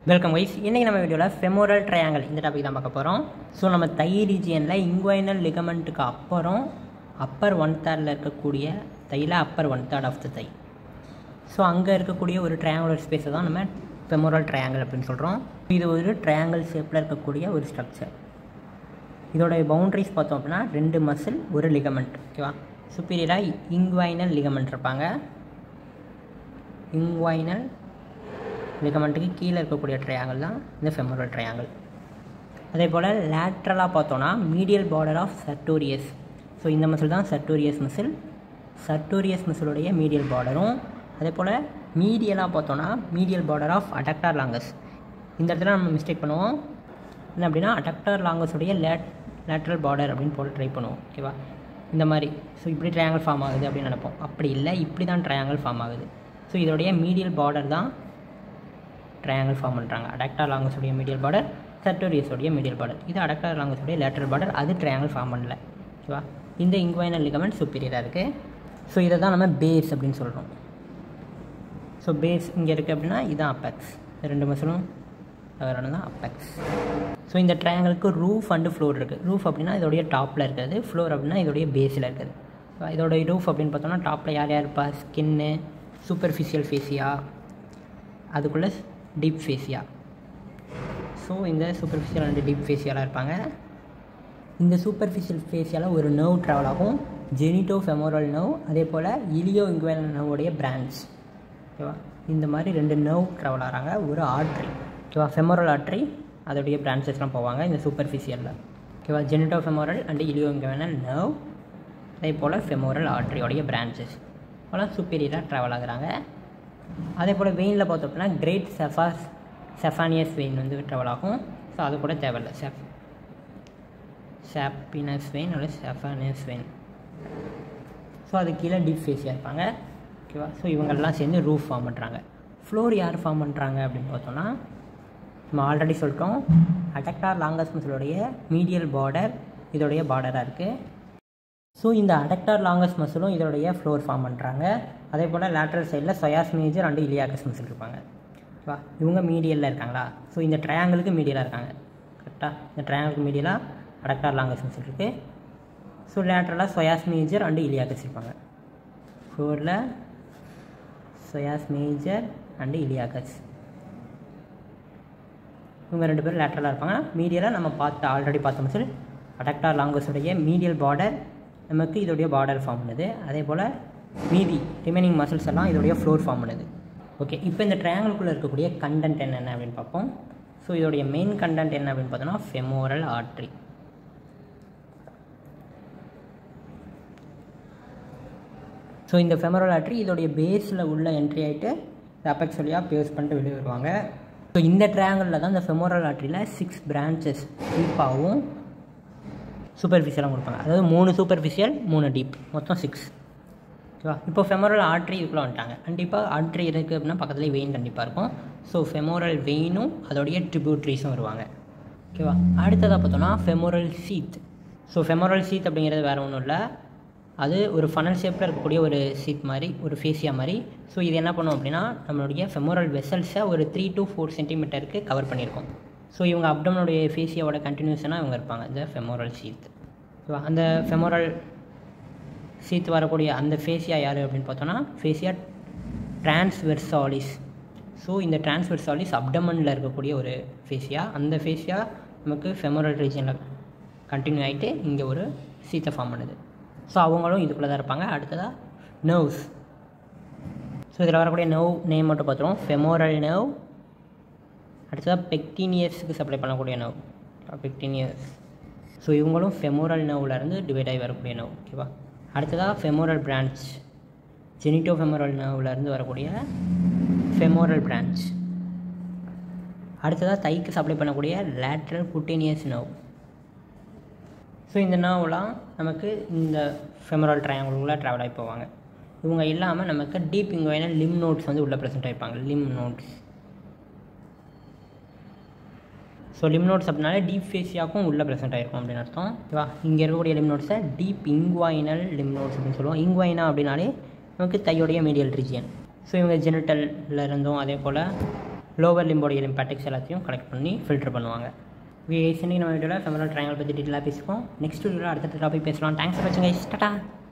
Welcome guys. இன்றைக்கி நம்ம வீடியோவில் ஃபெமோரல் ட்ரையாங்கிள் இந்த டாபிக் தான் பார்க்க போகிறோம். ஸோ நம்ம தை ரீஜியனில் இங்குவைனல் லிகமெண்ட்டுக்கு அப்புறம் அப்பர் 1/3 இருக்கக்கூடிய தையில் upper 1/3 of the thigh. So அங்கே இருக்கக்கூடிய ஒரு ட்ரையாங்குலர் ஸ்பேஸை தான் நம்ம ஃபெமோரல் ட்ரையாங்கிள் அப்படின்னு சொல்கிறோம். இது ஒரு ட்ரையாங்கிள் ஷேப்பில் இருக்கக்கூடிய ஒரு ஸ்ட்ரக்சர். இதோடைய பவுண்ட்ரிஸ் பார்த்தோம் அப்படின்னா 2 மசில் ஒரு லிகமெண்ட். ஓகேவா? சுப்பீரியராக இங்குவைனல் லிகமெண்ட் இருப்பாங்க. இங்குவைனல் லிகமெண்ட்டுக்கு கீழே இருக்கக்கூடிய ட்ரையாங்கிள் தான் இந்த ஃபெமோரல் ட்ரையாங்கிள். அதே போல் லேட்ரலாக பார்த்தோன்னா medial border of sartorius. So இந்த மசில் தான் சர்டோரியஸ் மசில். சர்டோரியஸ் மசிலுடைய மீடியல் பார்டரும், அதே போல் மீடியலாக பார்த்தோன்னா medial border of adductor longus. இந்த இடத்துல நம்ம மிஸ்டேக் பண்ணுவோம். என்ன அப்படின்னா அடக்டார் லாங்கஸுடைய லேட்ரல் பார்டர் அப்படின்னு போட்டு ட்ரை பண்ணுவோம். ஓகேவா? இந்த மாதிரி ஸோ இப்படி ட்ரையாங்கிள் ஃபார்ம் ஆகுது அப்படின்னு நினைப்போம். அப்படி இல்லை, இப்படி தான் ட்ரையாங்கிள் ஃபார்ம் ஆகுது. ஸோ இதோடைய மீடியல் பார்டர் தான் ட்ரையாங்கிள் ஃபார்ம் பண்ணுறாங்க. அடக்டார் லாங்கஸுடைய மீடியல் பார்டர், சர்டோரியஸோடைய மீடியல் பார்டர். இது அடக்டார் லாங்கஸுடைய லேட்ரல் பார்டர், அது ட்ரையாங்கிள் ஃபார்ம் பண்ணல. ஓகேவா? இந்த இங்குவைனல் லிகமெண்ட் சுப்பீரியராக இருக்குது. ஸோ இதை தான் நம்ம பேஸ் அப்படின்னு சொல்கிறோம். ஸோ பேஸ் இங்கே இருக்குது அப்படின்னா இதுதான் அப்பெக்ஸ். 2 மசிலும் தான் அப்பெக்ஸ். ஸோ இந்த ட்ரையாங்கிளுக்கு ரூஃப் அண்டு ஃப்ளோர் இருக்குது. ரூஃப் அப்படின்னா இதோடைய டாப்பில் இருக்கிறது, ஃப்ளோர் அப்படின்னா இதோடைய பேஸில் இருக்குது. இதோடைய ரூஃப் அப்படின்னு பார்த்தோம்னா டாப்பில் யார் யார் இருப்பா? ஸ்கின்னு, சூப்பர்ஃபிஷியல் ஃபேஸியா, அதுக்குள்ளே டீப் ஃபேஸியா. ஸோ இந்த சூப்பர்ஃபிஷியல் அண்ட் டீப் ஃபேஸியாலாம் இருப்பாங்க. இந்த சூப்பர்ஃபிஷியல் ஃபேஸியால் ஒரு நர்வ் ட்ராவல் ஆகும், ஜெனிட்டோ ஃபெமோரல் நர்வ். அதே போல் இலியோ இங்குவைனல் நர்வோடைய பிரான்ச். ஓகேவா? இந்த மாதிரி 2 நர்வ் ட்ராவல் ஆகிறாங்க, ஒரு ஆர்ட்ரி. ஓகேவா? ஃபெமோரல் ஆர்ட்ரி, அதோடைய பிரான்ச்சஸ்லாம் போவாங்க இந்த சூப்பர்ஃபிஷியலில். ஓகேவா? Genito femoral and ilio inguinal nerve, அதே போல் ஃபெமோரல் ஆர்ட்ரியோடைய பிரான்ச்சஸ் அதெல்லாம் சுப்பீரியராக ட்ராவல் ஆகுறாங்க. அதே போல் வெயினில் பார்த்தோம் அப்படின்னா கிரேட் செஃபானியஸ் வெயின் வந்து ட்ராவல் ஆகும். ஸோ அது கூட தேவையில்லை. சாப்பினஸ் வெயின் அல்ல செஃபானியஸ் வெயின். ஸோ அது கீழே டீப் ஃபேஸியாக இருப்பாங்க. ஓகேவா? ஸோ இவங்கெல்லாம் சேர்ந்து ரூஃப் ஃபார்ம் பண்ணுறாங்க. ஃப்ளோர் யார் ஃபார்ம் பண்ணுறாங்க அப்படின்னு பார்த்தோன்னா நம்ம ஆல்ரெடி சொல்லிட்டோம், அடக்டார் லாங்கஸ் மசிலுடைய மீடியல் பார்டர் இதோடைய பார்டராக இருக்குது. ஸோ இந்த அடக்டார் லாங்கஸ் மசிலும் இதோடைய ஃப்ளோர் ஃபார்ம் பண்ணுறாங்க. அதே போல் லேட்ரல் சைடில் psoas major and iliacus muscle இருப்பாங்க. ஓகேவா? இவங்க மீடியலில் இருக்காங்களா? ஸோ இந்த ட்ரையாங்கிளுக்கு மீடியலாக இருக்காங்க. கரெக்டாக? இந்த ட்ரையாங்கிளுக்கு மீடியலாக அடக்டார் லாங்கஸ் மசில் இருக்குது. ஸோ லேட்ரலாக சொயாஸ் மேஜர் அண்டு இலியாக்கஸ் இருப்பாங்க. ஃப்ளோரில் சொயாஸ் மேஜர் அண்டு இலியாக்கஸ் இவங்க 2 பேரும் லேட்ரலாக இருப்பாங்க. மீடியலாக நம்ம ஆல்ரெடி பார்த்த மசில் அடக்டார் லாங்கஸுடைய மீடியல் பார்டர் நமக்கு இதோடைய பார்டர் ஃபார்ம் பண்ணுது. அதே போல் மீதி ரிமைனிங் மசில்ஸ் எல்லாம் இதோடைய ஃப்ளோர் ஃபார்ம் பண்ணுது. ஓகே, இப்போ இந்த ட்ரையாங்கிள்குள்ளே இருக்கக்கூடிய கண்டென்ட் என்னென்ன அப்படின்னு பார்ப்போம். ஸோ இதோடைய மெயின் கண்டென்ட் என்ன அப்படின்னு பார்த்தோன்னா ஃபெமோரல் ஆர்ட்ரி. ஸோ இந்த ஃபெமோரல் ஆர்ட்ரி இதோடைய பேஸில் உள்ள என்ட்ரி ஆகிட்டு அப்பெக்ஸ் வழியாக பேஸ் பண்ணிட்டு வெளியே வருவாங்க. ஸோ இந்த ட்ரையாங்கிளில் தான் இந்த ஃபெமோரல் ஆர்ட்ரியில் 6 பிரான்ச்சஸ் டீப்பாகவும் சூப்பர்ஃபிஷியலாக கொடுப்பாங்க. அதாவது 3 சூப்பர்ஃபிஷியல் 3 டீப், மொத்தம் 6. ஓகேவா? இப்போ ஃபெமோரல் ஆர்ட்ரி இதுக்குள்ளே வந்துட்டாங்க. கண்டிப்பாக ஆர்ட்ரி இருக்குது அப்படின்னா பக்கத்துலேயே வெயின் கண்டிப்பாக இருக்கும். ஸோ ஃபெமோரல் வெயினும் அதோடைய ட்ரிபியூட்ரிஸும் வருவாங்க. ஓகேவா? அடுத்ததாக பார்த்தோன்னா femoral sheath. So femoral sheath அப்படிங்கிறது வேறு ஒன்றும் இல்லை, அது ஒரு ஃபனல் ஷேப்பில் இருக்கக்கூடிய ஒரு சீத் மாதிரி, ஒரு ஃபேஸியா மாதிரி. ஸோ இது என்ன பண்ணும் அப்படின்னா நம்மளுடைய ஃபெமோரல் வெசல்ஸை ஒரு 3 to 4 சென்டிமீட்டருக்கு கவர் பண்ணியிருக்கோம். ஸோ இவங்க அப்டமனுடைய ஃபேஸியாவோட கண்டினியூஷனாக இவங்க இருப்பாங்க, இந்த ஃபெமோரல் சீத். ஓகேவா? அந்த ஃபெமோரல் சீத் வரக்கூடிய அந்த ஃபேஸியா யார் அப்படின்னு பார்த்தோன்னா ஃபேஸியா டிரான்ஸ்வெர்சாலிஸ். ஸோ இந்த டிரான்ஸ்வெர்சாலிஸ் அப்டமனில் இருக்கக்கூடிய ஒரு ஃபேஸியா. அந்த ஃபேஸியா நமக்கு ஃபெமோரல் ரீஜனில் கண்டினியூ ஆகிட்டு இங்கே ஒரு சீத்தை ஃபார்ம் பண்ணுது. ஸோ அவங்களும் இதுக்குள்ளே தான் இருப்பாங்க. அடுத்ததாக நர்வ்ஸ். ஸோ இதில் வரக்கூடிய நர்வ் நேம் மட்டும் பார்த்துருவோம். Femoral nerve. அடுத்ததாக பெக்டீனியஸுக்கு சப்ளை பண்ணக்கூடிய நர்வ், பெக்டீனியஸ். ஸோ இவங்களும் ஃபெமோரல் நர்வ்லேருந்து டிவைட் ஆகி வரக்கூடிய நர்வ். ஓகேவா? அடுத்ததாக ஃபெமோரல் பிரான்ச், ஜெனிட்டோ ஃபெமோரல் நர்வ்லேருந்து வரக்கூடிய ஃபெமோரல் பிரான்ச். அடுத்ததாக தைக்கு சப்ளை பண்ணக்கூடிய லேட்ரல் குட்டேனியஸ் நர்வ். ஸோ இந்த நர்வ்லாம் நமக்கு இந்த ஃபெமோரல் ட்ரையாங்கிள்குள்ளே ட்ராவல் ஆகி போவாங்க. இவங்க இல்லாமல் நமக்கு டீப் இங்குவைனல் லிம் நோட்ஸ் வந்து உள்ளே ப்ரெசென்ட் ஆகிருப்பாங்க, lymph nodes. So lymph nodes அப்படின்னாலே டீப் ஃபேஸியாக்கும் உள்ளே ப்ரெசென்ட் ஆகிருக்கும் அப்படின்னு அர்த்தம். ஓகேவா? இங்கே இருக்கக்கூடிய லிம் நோட்ஸை டீப் இங்குவைனல் லிம் நோட்ஸ் அப்படின்னு சொல்லுவோம். இங்குவைனா அப்படின்னாலே நமக்கு தையோடைய மீடியல் ரீஜியன். ஸோ இவங்க ஜெனிட்டலில் இருந்தும் அதே போல் லோவர் லிம்போடைய லிம்பாட்டிக்ஸ் எல்லாத்தையும் கலெக்ட் பண்ணி ஃபில்டர் பண்ணுவாங்க. இன்னைக்கு நம்ம வீடியோவில் ஃபெமரல் ட்ரையாங்கிள் பற்றி டீட்டெயிலாக பேசுவோம். நெக்ஸ்ட் வீடியோவில் அடுத்த டாபிக் பேசலாம். தேங்க்ஸ் ஃபார் வாட்சிங் கைஸ். டாடா.